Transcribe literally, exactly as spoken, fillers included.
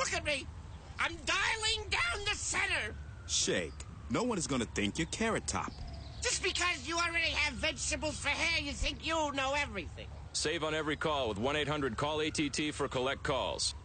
Look at me. I'm dialing down the center. Shake. No one is gonna think you're Carrot Top. Just because you already have vegetables for hair, you think you know everything. Save on every call with one eight hundred call A T T for collect calls.